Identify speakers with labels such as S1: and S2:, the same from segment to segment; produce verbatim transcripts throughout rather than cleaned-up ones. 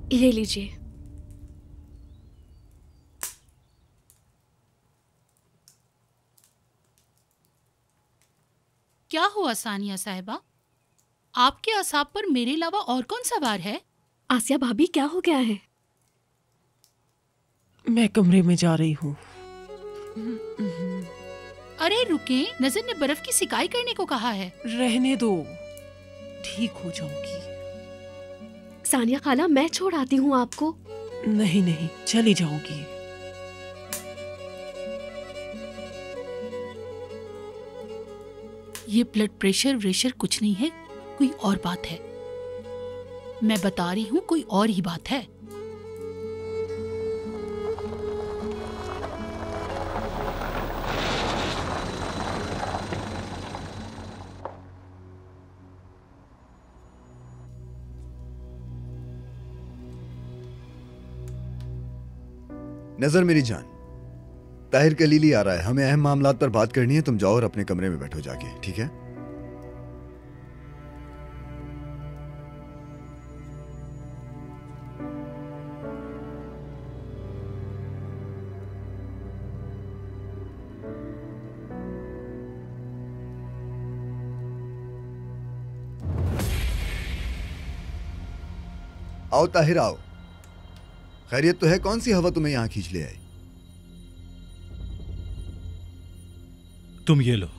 S1: ये लीजिए।
S2: क्या हुआ सानिया साहिबा? आपके असाब पर मेरे अलावा और कौन सवार है?
S1: आसिया भाभी, क्या हो गया है?
S3: मैं कमरे में जा रही हूँ।
S2: अरे रुके, नजर ने बर्फ की सिकाई करने को कहा है।
S3: रहने दो, ठीक हो जाऊंगी।
S1: सानिया खाला, मैं छोड़ आती हूँ आपको।
S3: नहीं नहीं, चली जाऊंगी।
S2: ये ब्लड प्रेशर व्रेशर कुछ नहीं है, कोई और बात है। मैं बता रही हूँ, कोई और ही बात है।
S4: नजर मेरी जान, ताहिर कलीली आ रहा है, हमें अहम मामलात पर बात करनी है। तुम जाओ और अपने कमरे में बैठो जाके, ठीक है? आओ ताहिर आओ। खैरियत तो है? कौन सी हवा तुम्हें यहां खींच ले आई?
S5: तुम ये लो।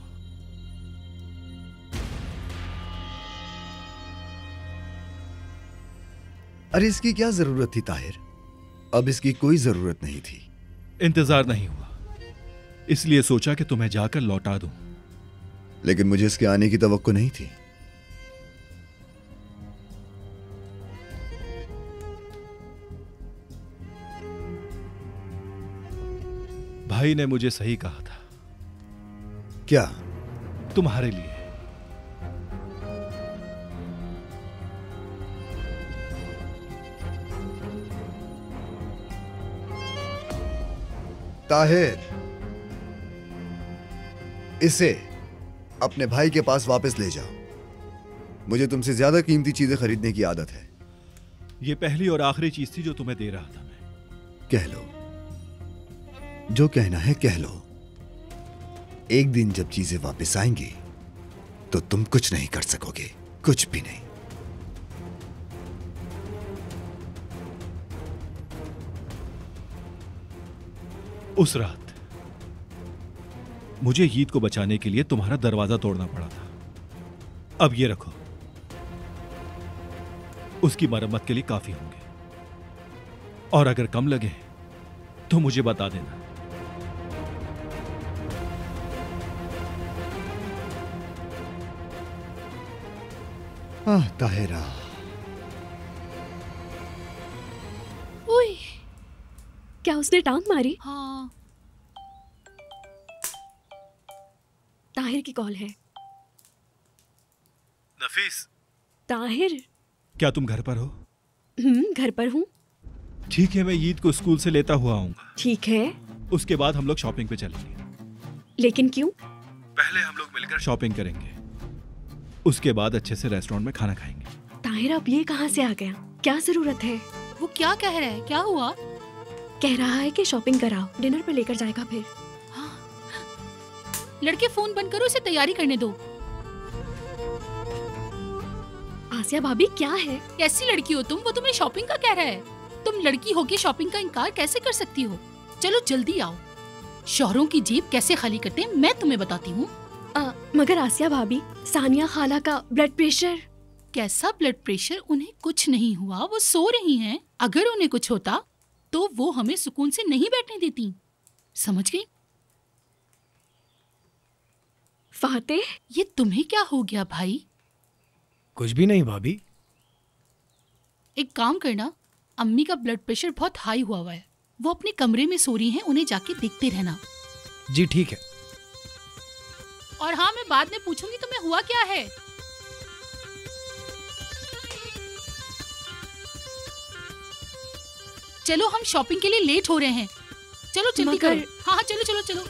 S4: अरे इसकी क्या जरूरत थी ताहिर? अब इसकी कोई जरूरत नहीं थी।
S5: इंतजार नहीं हुआ, इसलिए सोचा कि तुम्हें जाकर लौटा दूं।
S4: लेकिन मुझे इसके आने की तवक्को नहीं थी।
S5: भाई ने मुझे सही कहा था।
S4: क्या?
S5: तुम्हारे लिए।
S4: ताहिर, इसे अपने भाई के पास वापस ले जाओ। मुझे तुमसे ज्यादा कीमती चीजें खरीदने की आदत है।
S5: यह पहली और आखिरी चीज थी जो तुम्हें दे रहा था मैं।
S4: कह लो, जो कहना है कह लो। एक दिन जब चीजें वापस आएंगी तो तुम कुछ नहीं कर सकोगे, कुछ भी नहीं।
S5: उस रात मुझे ईद को बचाने के लिए तुम्हारा दरवाजा तोड़ना पड़ा था। अब ये रखो, उसकी मरम्मत के लिए काफी होंगे, और अगर कम लगे तो मुझे बता देना।
S4: आह ताहिरा,
S1: ओए, क्या उसने टांग मारी?
S2: हाँ।
S1: ताहिर की कॉल है।
S5: नफीस।
S1: ताहिर।
S5: क्या तुम घर पर हो?
S1: हम्म, घर पर हूँ।
S5: ठीक है, मैं ईद को स्कूल से लेता हुआ आऊंगा।
S1: ठीक है।
S5: उसके बाद हम लोग शॉपिंग पे चलेंगे।
S1: लेकिन क्यों?
S5: पहले हम लोग मिलकर शॉपिंग करेंगे, उसके बाद अच्छे से रेस्टोरेंट में खाना खाएंगे।
S1: ताहिर, अब ये कहाँ से आ गया? क्या जरूरत है?
S2: वो क्या कह रहा है? क्या हुआ?
S1: कह रहा है कि शॉपिंग कराओ, डिनर पे लेकर जाएगा फिर।
S2: हाँ। लड़के फोन बंद करो, इसे तैयारी करने दो।
S1: आसिया भाभी, क्या है?
S2: कैसी लड़की हो तुम? वो तुम्हें शॉपिंग का कह रहा है। तुम लड़की होके शॉपिंग का इनकार कैसे कर सकती हो? चलो जल्दी आओ। शौहरों की जेब कैसे खाली करते हैं मैं तुम्हें बताती हूँ।
S1: मगर आसिया भाभी, सानिया खाला का ब्लड प्रेशर।
S2: कैसा ब्लड प्रेशर? उन्हें कुछ नहीं हुआ, वो सो रही हैं। अगर उन्हें कुछ होता तो वो हमें सुकून से नहीं बैठने देती, समझ गई?
S1: फातेह,
S2: ये तुम्हें क्या हो गया भाई?
S6: कुछ भी नहीं भाभी।
S2: एक काम करना, अम्मी का ब्लड प्रेशर बहुत हाई हुआ हुआ है, वो अपने कमरे में सो रही हैं, उन्हें जाके देखते रहना।
S6: जी ठीक है।
S2: और हाँ, मैं बाद में पूछूंगी तुम्हें हुआ क्या है। चलो, हम शॉपिंग के लिए लेट हो रहे हैं। चलो जल्दी
S1: मगर...
S2: करो। हाँ हाँ, चलो चलो चलो।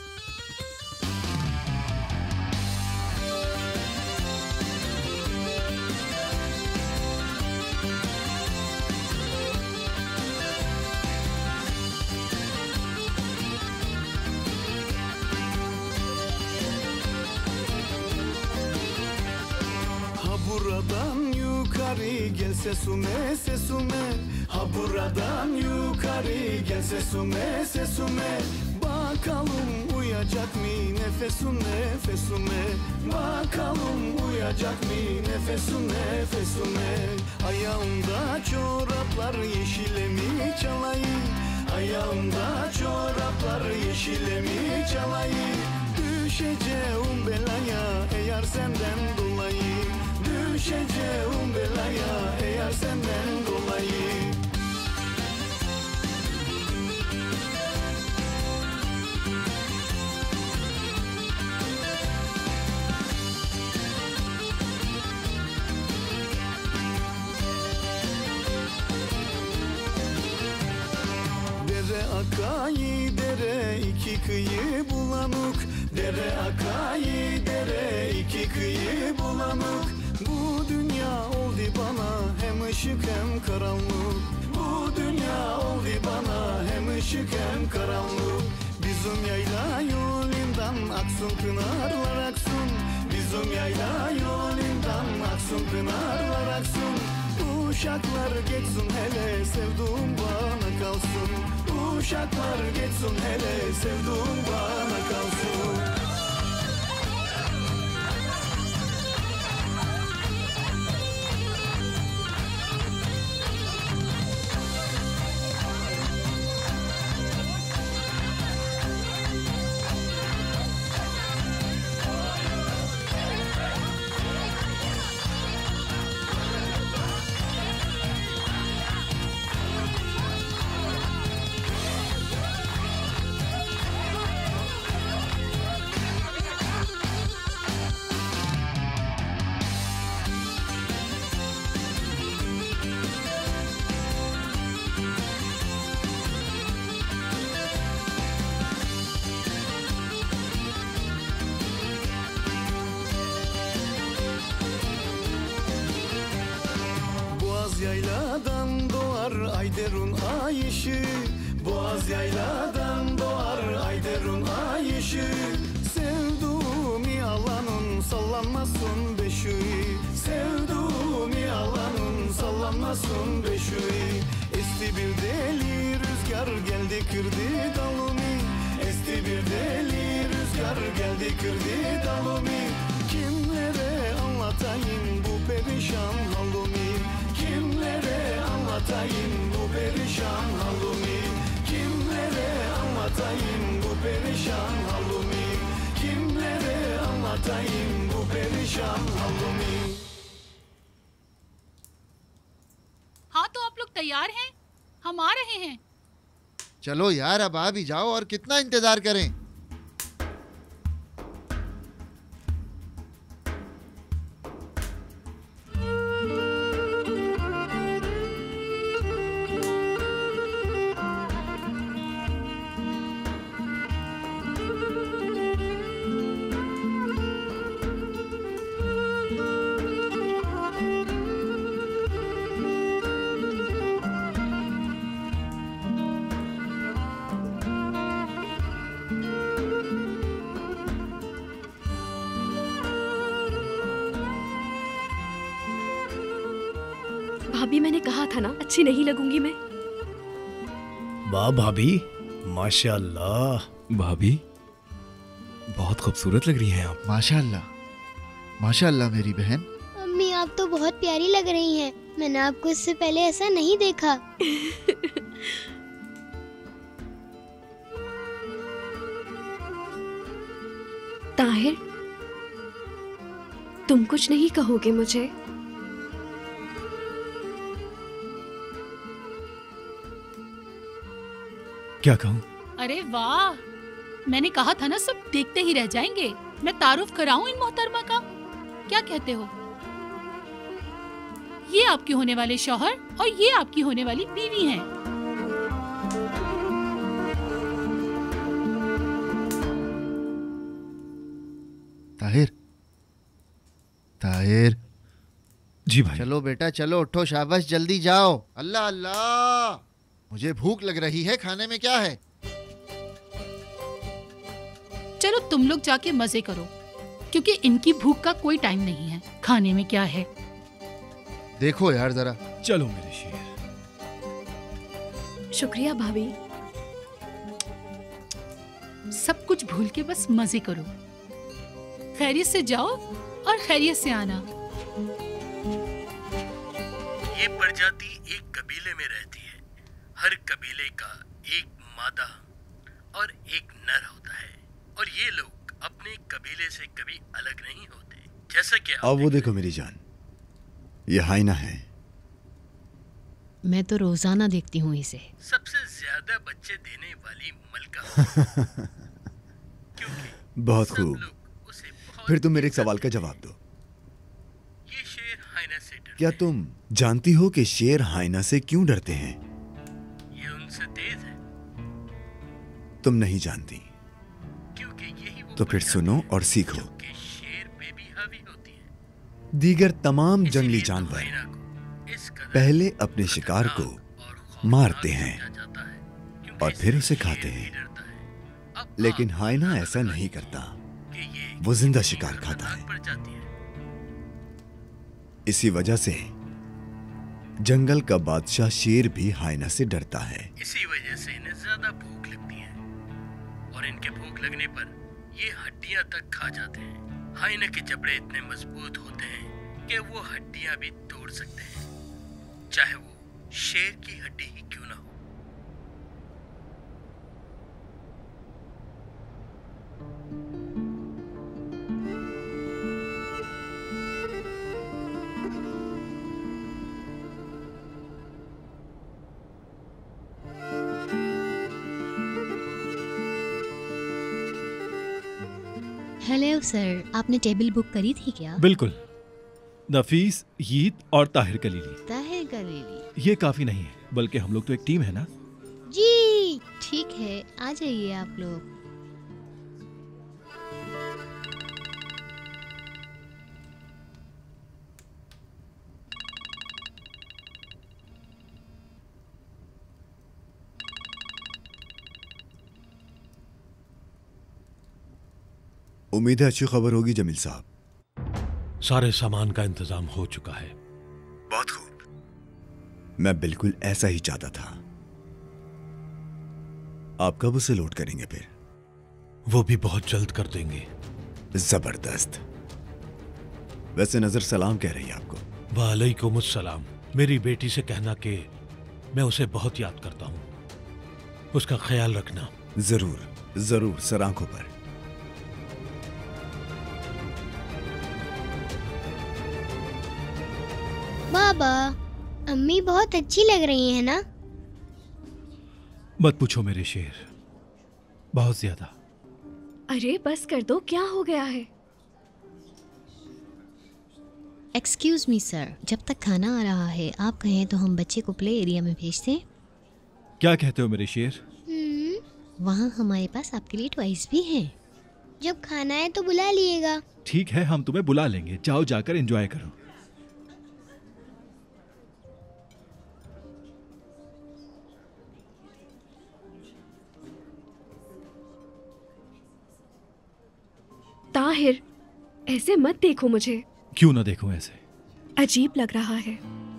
S7: buradan yukarı gel sesume sesume. Ha buradan yukarı gel sesume sesume. Bakalım uyacak mı nefesun nefesume. Bakalım uyacak mı nefesun nefesume. Ayağımda çoraplar yeşile mi çalayım? Ayağımda çoraplar yeşile mi çalayım? Düşeceğim belaya eğer senden dolayı. Düşeceğim belaya eğer senden dolayı. Dere akayı dere iki kıyı bulanık. Dere akayı dere iki kıyı bulanık. Bu dünya oldu bana hem ışık hem karanlık. Bu dünya oldu bana hem ışık hem karanlık. Bizim yayla yolundan aksın pınarlar aksın. Bizim yayla yolundan aksın pınarlar aksın. Uşaklar geçsin hele sevduğum bana kalsın. Uşaklar geçsin hele sevduğum bana kalsın. Boğaz yayladan doğar Ayderun ay ışığı. Boğaz yayladan doğar Ayderun ay ışığı. Sevduğum alanın sallanmasın beşiği. Sevduğum alanın sallanmasın beşiği. Esti bir deli rüzgar geldi kırdı dalımı. Esti bir deli rüzgar geldi kırdı dalımı. Kimlere anlatayım bu perişan halımı? Kimlere anlatayım bu perişan halımı? Kimlere anlatayım bu perişan halımı? Kimlere anlatayım bu perişan halımı?
S2: हाँ तो आप लोग तैयार हैं? हम आ रहे हैं।
S8: चलो यार अब आ भी जाओ और कितना इंतजार करें।
S1: भाभी मैंने कहा था ना अच्छी नहीं लगूंगी मैं।
S6: वाह भाभी, माशाल्लाह।
S5: भाभी बहुत खूबसूरत लग रही हैं आप।
S8: माशाल्लाह माशाल्लाह मेरी बहन।
S9: अम्मी आप तो बहुत प्यारी लग रही हैं। मैंने आपको इससे पहले ऐसा नहीं देखा।
S1: ताहिर, तुम कुछ नहीं कहोगे मुझे?
S5: क्या कहूँ?
S2: अरे वाह, मैंने कहा था ना सब देखते ही रह जाएंगे। मैं तारुफ कराऊं इन मोहतरमा का? क्या कहते हो? ये आपके होने वाले शौहर और ये आपकी होने वाली बीवी हैं।
S8: ताहिर, ताहिर।
S5: जी भाई।
S8: चलो बेटा चलो, उठो, शाबाश, जल्दी जाओ। अल्लाह अल्लाह, मुझे भूख लग रही है, खाने में क्या है?
S2: चलो तुम लोग जाके मजे करो, क्योंकि इनकी भूख का कोई टाइम नहीं है। खाने में क्या है?
S8: देखो यार जरा।
S5: चलो मेरे शेर।
S1: शुक्रिया भाभी।
S2: सब कुछ भूल के बस मजे करो। खैरियत से जाओ और खैरियत से आना।
S6: ये प्रजाति एक कबीले में रहती है। हर कबीले का एक मादा और एक नर होता है और ये लोग अपने कबीले से कभी अलग नहीं होते। जैसा कि
S4: अब वो देखो मेरी जान, ये हाइना है।
S10: मैं तो रोजाना देखती हूँ इसे।
S6: सबसे ज्यादा बच्चे देने वाली मलका।
S4: बहुत खूब। फिर तुम मेरे एक सवाल का जवाब दो।
S6: ये शेर हाइना से डरते
S4: क्या तुम जानती हो कि शेर हाइना से क्यों डरते हैं?
S6: ये उनसे तेज है।
S4: तुम नहीं जानती,
S6: क्योंकि यही वो
S4: तो फिर सुनो और सीखो।
S6: कि शेर पे भी हावी होती है।
S4: दीगर तमाम जंगली जानवर पहले अपने शिकार को मारते हैं और फिर उसे खाते हैं, लेकिन हाइना ऐसा नहीं करता। वो जिंदा शिकार खाता है। इसी वजह से जंगल का बादशाह शेर भी हाइना से डरता है।
S6: इसी वजह से इन्हें ज्यादा भूख लगती है और इनके भूख लगने पर ये हड्डियां तक खा जाते हैं। हाइना के जबड़े इतने मजबूत होते हैं कि वो हड्डियां भी तोड़ सकते हैं, चाहे वो शेर की हड्डी ही क्यों ना हो।
S10: हेलो सर, आपने टेबल बुक करी थी क्या?
S5: बिल्कुल। नफीस, यीद और ताहिर कलीली।
S10: ताहिर कलीली।
S5: ये काफी नहीं है, बल्कि हम लोग तो एक टीम है ना।
S10: जी ठीक है, आ जाइए आप लोग।
S4: उम्मीद है अच्छी खबर होगी जमील साहब।
S11: सारे सामान का इंतजाम हो चुका है।
S4: बहुत खूब। मैं बिल्कुल ऐसा ही चाहता था। आप कब उसे लोड करेंगे फिर?
S11: वो भी बहुत जल्द कर देंगे।
S4: जबरदस्त। वैसे नजर सलाम कह रही है आपको।
S11: वालेकुमुस्सलाम। मेरी बेटी से कहना कि मैं उसे बहुत याद करता हूँ। उसका ख्याल रखना।
S4: जरूर जरूर, सर आंखों पर।
S9: बाबा, अम्मी बहुत अच्छी लग रही है ना?
S5: मत पूछो मेरे शेर, बहुत ज्यादा।
S1: अरे बस कर दो, क्या हो गया है?
S10: एक्सक्यूज मी सर, जब तक खाना आ रहा है आप कहें तो हम बच्चे को प्ले एरिया में भेज दें।
S5: क्या कहते हो मेरे शेर?
S10: वहाँ हमारे पास आपके लिए टॉयज भी हैं।
S9: जब खाना है तो बुला लिएगा।
S5: ठीक है, हम तुम्हें बुला लेंगे। जाओ जाकर एंजॉय करो।
S1: ताहिर, ऐसे मत देखो मुझे।
S5: क्यों ना देखूं ऐसे?
S1: अजीब लग रहा है।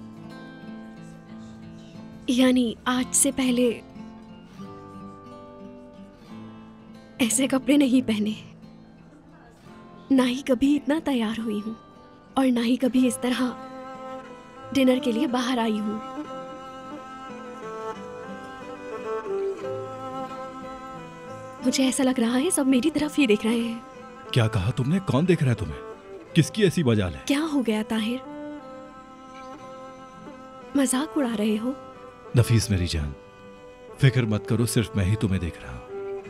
S1: यानी आज से पहले ऐसे कपड़े नहीं पहने, ना ही कभी इतना तैयार हुई हूं और ना ही कभी इस तरह डिनर के लिए बाहर आई हूं। मुझे ऐसा लग रहा है सब मेरी तरफ ही देख रहे हैं।
S5: क्या कहा तुमने? कौन देख रहा है तुम्हें? किसकी ऐसी मजाल है?
S1: क्या हो गया ताहिर? मजाक उड़ा रहे हो?
S5: नफीस मेरी जान, फिक्र मत करो, सिर्फ मैं ही तुम्हें देख रहा हूं।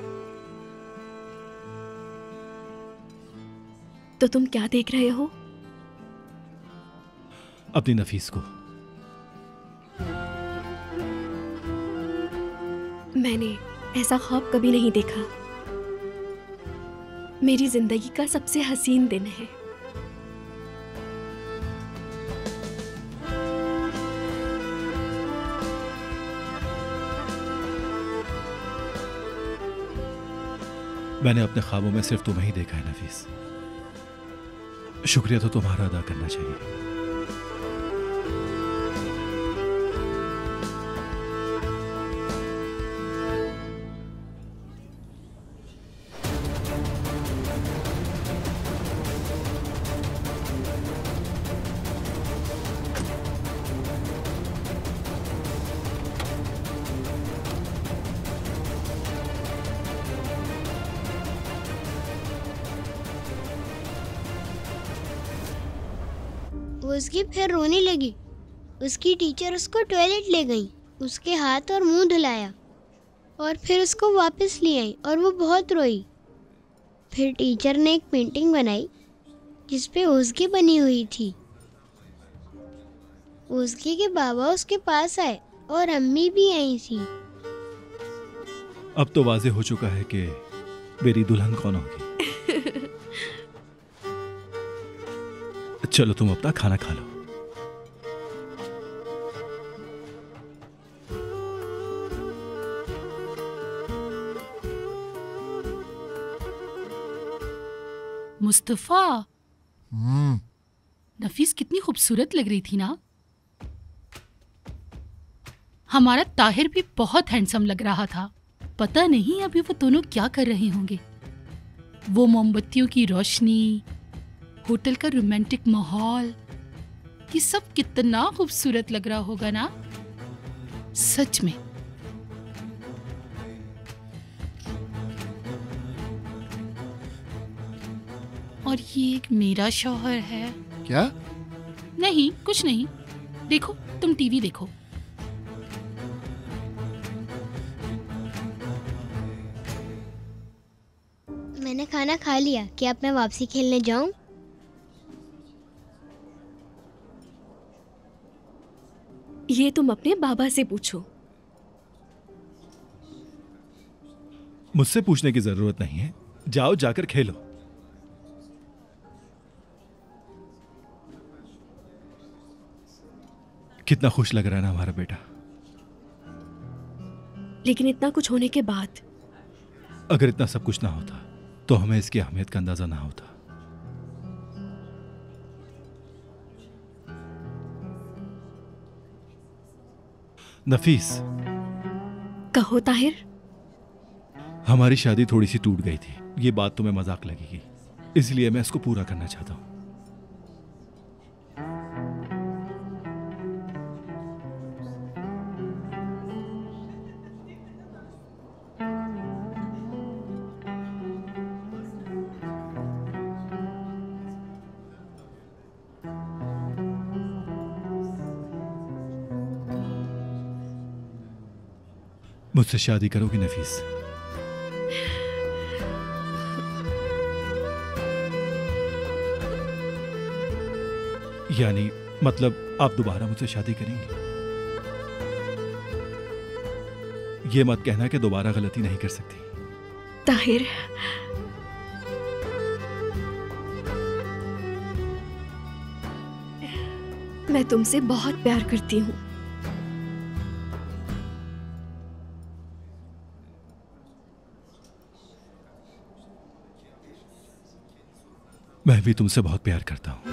S1: तो तुम क्या देख रहे हो?
S5: अपनी नफीस को।
S1: मैंने ऐसा ख्वाब कभी नहीं देखा। मेरी जिंदगी का सबसे हसीन दिन है।
S5: मैंने अपने ख्वाबों में सिर्फ तुम्हें ही देखा है नफीस। शुक्रिया तो तुम्हारा अदा करना चाहिए।
S9: उसकी फिर रोने लगी। उसकी टीचर उसको टॉयलेट ले गई, उसके हाथ और मुंह धुलाया और फिर उसको वापस ले आई और वो बहुत रोई। फिर टीचर ने एक पेंटिंग बनाई जिस पे ओज़गी बनी हुई थी। ओज़गी के बाबा उसके पास आए और अम्मी भी आई थी।
S5: अब तो वाज़ेह हो चुका है कि मेरी दुल्हन कौन होगी। चलो तुम अपना खाना खा लो।
S2: मुस्तफा,
S8: हम्म
S2: नफीस कितनी खूबसूरत लग रही थी ना। हमारा ताहिर भी बहुत हैंडसम लग रहा था। पता नहीं अभी वो दोनों क्या कर रहे होंगे। वो मोमबत्तियों की रोशनी, होटल का रोमांटिक माहौल, ये सब कितना खूबसूरत लग रहा होगा ना, सच में। और ये एक मेरा शौहर है।
S8: क्या?
S2: नहीं, कुछ नहीं। देखो, तुम टीवी देखो।
S9: मैंने खाना खा लिया। क्या अब मैं वापसी खेलने जाऊं?
S1: ये तुम अपने बाबा से पूछो।
S5: मुझसे पूछने की जरूरत नहीं है, जाओ जाकर खेलो। कितना खुश लग रहा है ना हमारा बेटा।
S1: लेकिन इतना कुछ होने के बाद
S5: अगर इतना सब कुछ ना होता तो हमें इसकी अहमियत का अंदाजा ना होता। नफीस,
S1: कहो ताहिर।
S5: हमारी शादी थोड़ी सी टूट गई थी। ये बात तुम्हें मजाक लगेगी, इसलिए मैं इसको पूरा करना चाहता हूं। मुझसे शादी करोगी नफीस? यानी मतलब आप दोबारा मुझसे शादी करेंगी? ये मत कहना कि दोबारा गलती नहीं कर सकती।
S1: ताहिर, मैं तुमसे बहुत प्यार करती हूँ।
S5: मैं भी तुमसे बहुत प्यार करता हूं।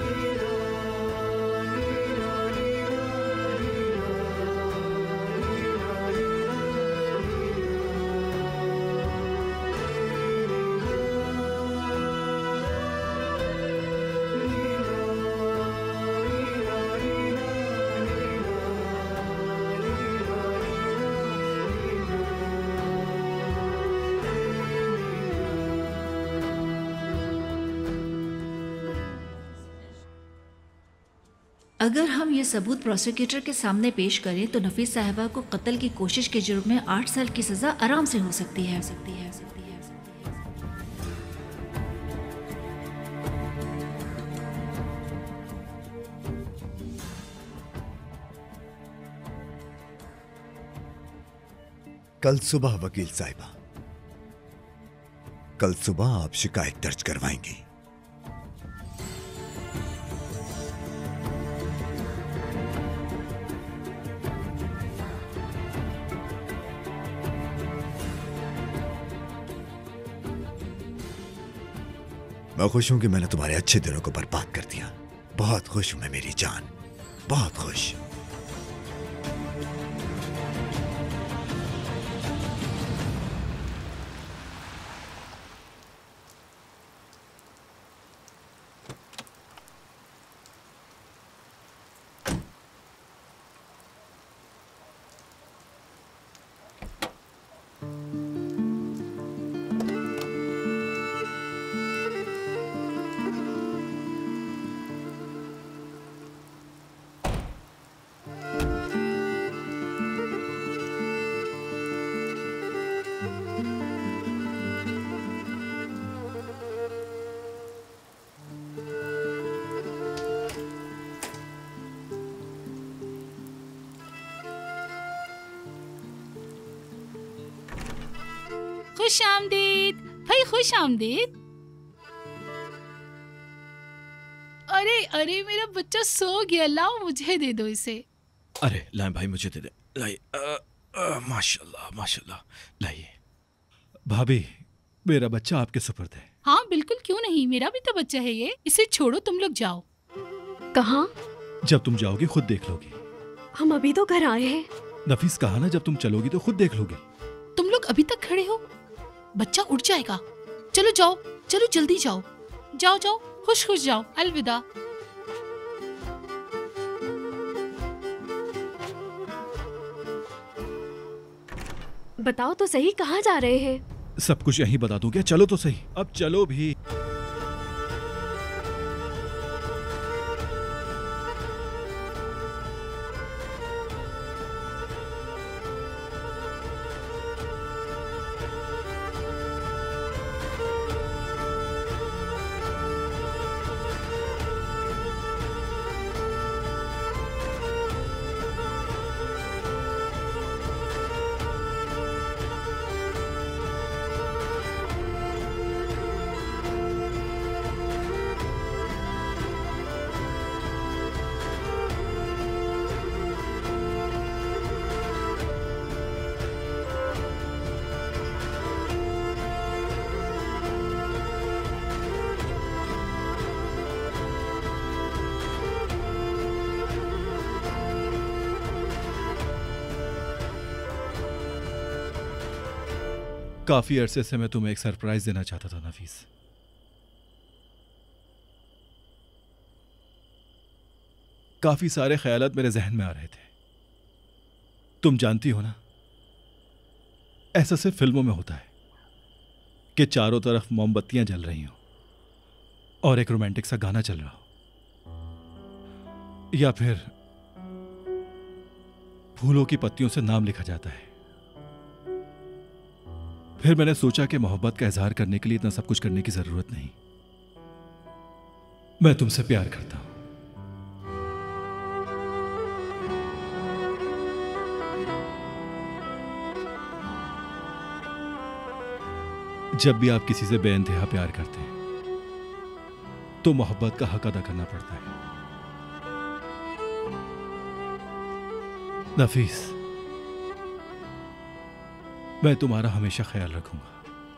S12: अगर हम ये सबूत प्रोसिक्यूटर के सामने पेश करें तो नफीस साहिबा को कत्ल की कोशिश के जुर्म में आठ साल की सजा आराम से हो सकती है सकती है सकती है
S4: कल सुबह वकील साहिबा, कल सुबह आप शिकायत दर्ज करवाएंगी। मैं खुश हूं कि मैंने तुम्हारे अच्छे दिनों को बर्बाद कर दिया। बहुत खुश हूं मैं मेरी जान, बहुत खुश।
S2: खुश आमदीद भाई, खुश आमदीद। अरे अरे मेरा बच्चा सो गया, लाओ मुझे दे दो इसे।
S5: अरे लाए भाई, मुझे दे दे, लाइए। माशाल्लाह माशाल्लाह, लाइए। भाभी, मेरा बच्चा आपके सुपुर्द है।
S2: हाँ बिल्कुल, क्यों नहीं, मेरा भी तो बच्चा है ये। इसे छोड़ो, तुम लोग जाओ।
S1: कहाँ?
S5: जब तुम जाओगी खुद देख लोगी।
S1: हम अभी तो घर आए हैं।
S5: नफीस कहा ना, जब तुम चलोगी तो खुद देख लोगी।
S2: तुम लोग अभी तक खड़े हो, बच्चा उठ जाएगा। चलो जाओ, चलो जल्दी जाओ, जाओ जाओ, खुश खुश जाओ। अलविदा।
S1: बताओ तो सही, कहाँ जा रहे हैं?
S5: सब कुछ यहीं बता दूं क्या? चलो तो सही, अब चलो भी। काफी अरसे से मैं तुम्हें एक सरप्राइज देना चाहता था नफीस। काफी सारे ख्यालात मेरे जहन में आ रहे थे। तुम जानती हो ना, ऐसा सिर्फ फिल्मों में होता है कि चारों तरफ मोमबत्तियां जल रही हो और एक रोमांटिक सा गाना चल रहा हो, या फिर फूलों की पत्तियों से नाम लिखा जाता है। फिर मैंने सोचा कि मोहब्बत का इजहार करने के लिए इतना सब कुछ करने की जरूरत नहीं। मैं तुमसे प्यार करता हूं। जब भी आप किसी से बेइंतहा प्यार करते हैं तो मोहब्बत का हक अदा करना पड़ता है। नफीस, मैं तुम्हारा हमेशा ख्याल रखूंगा,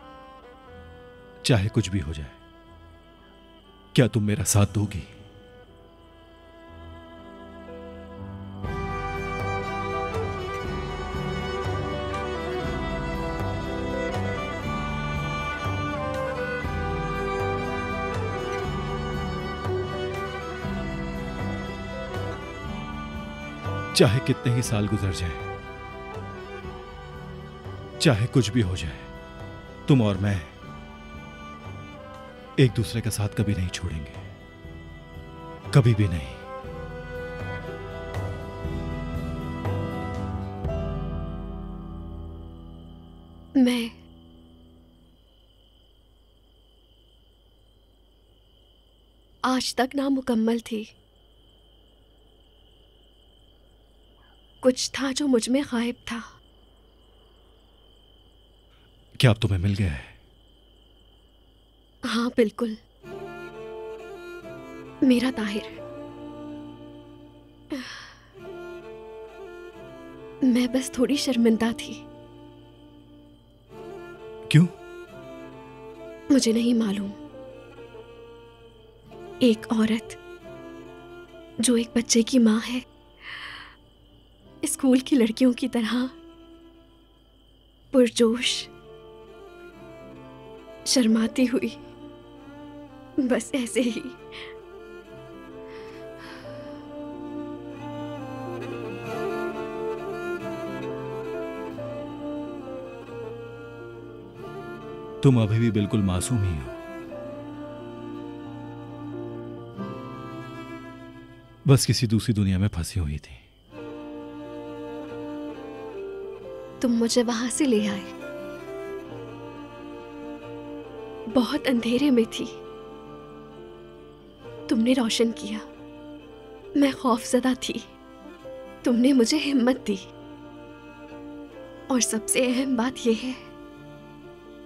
S5: चाहे कुछ भी हो जाए। क्या तुम मेरा साथ दोगी? चाहे कितने ही साल गुजर जाए, चाहे कुछ भी हो जाए, तुम और मैं एक दूसरे का साथ कभी नहीं छोड़ेंगे, कभी भी नहीं।
S1: मैं आज तक नामुकम्मल थी। कुछ था जो मुझ में गायब था।
S5: क्या अब तुम्हें मिल गया है?
S1: हाँ बिल्कुल, मेरा ताहिर। मैं बस थोड़ी शर्मिंदा थी।
S5: क्यों?
S1: मुझे नहीं मालूम। एक औरत जो एक बच्चे की माँ है, स्कूल की लड़कियों की तरह पुरजोश, शर्माती हुई, बस ऐसे ही।
S5: तुम अभी भी बिल्कुल मासूम ही हो। बस किसी दूसरी दुनिया में फंसी हुई थी।
S1: तुम मुझे वहां से ले आए। बहुत अंधेरे में थी, तुमने रोशन किया। मैं खौफजदा थी, तुमने मुझे हिम्मत दी। और सबसे अहम बात यह है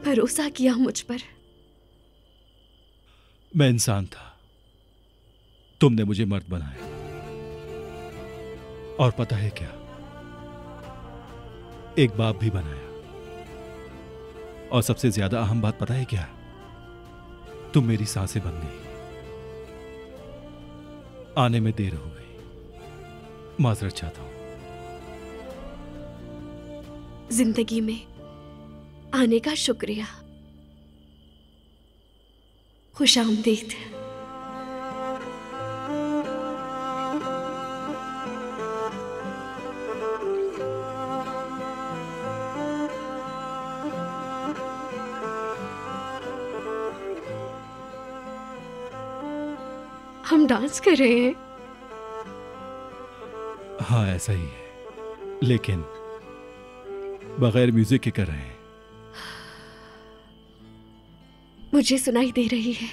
S1: भरोसा किया मुझ पर।
S5: मैं इंसान था, तुमने मुझे मर्द बनाया। और पता है क्या, एक बाप भी बनाया। और सबसे ज्यादा अहम बात पता है क्या, तुम मेरी सांसें बन गई। आने में देर हो गई, माजरत चाहता हूं।
S1: जिंदगी में आने का शुक्रिया। खुशामदीद। हम डांस कर रहे हैं।
S5: हाँ ऐसा ही है, लेकिन बगैर म्यूजिक के कर रहे हैं।
S1: मुझे सुनाई दे रही है।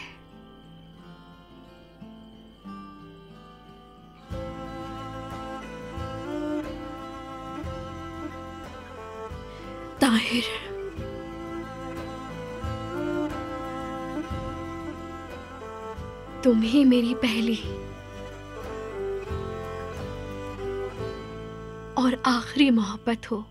S1: ताहिर, तुम ही मेरी पहली और आखिरी मोहब्बत हो।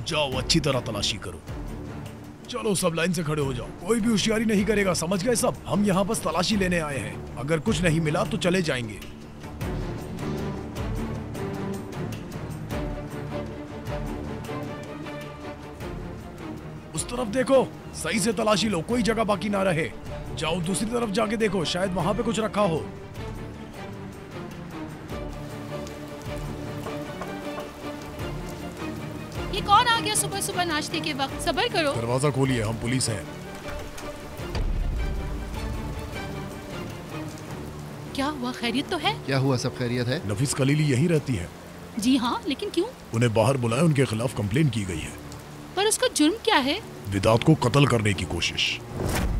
S13: जाओ अच्छी तरह तलाशी करो। चलो सब लाइन से खड़े हो जाओ, कोई भी होशियारी नहीं करेगा, समझ गए सब? हम यहाँ बस तलाशी लेने आए हैं, अगर कुछ नहीं मिला तो चले जाएंगे। उस तरफ देखो, सही से तलाशी लो, कोई जगह बाकी ना रहे। जाओ दूसरी तरफ जाके देखो, शायद वहां पे कुछ रखा हो।
S2: ये कौन आ गया सुबह सुबह नाश्ते के वक्त? सब्र करो।
S13: दरवाजा खोलिए, हम पुलिस हैं।
S2: क्या हुआ, खैरियत तो है?
S8: क्या हुआ, सब खैरियत है?
S13: नफीस खलीली यहीं रहती है।
S2: जी हाँ, लेकिन क्यों?
S13: उन्हें बाहर बुलाया, उनके खिलाफ कंप्लेन की गई है।
S2: पर उसका जुर्म क्या है?
S13: विदात को कत्ल करने की कोशिश।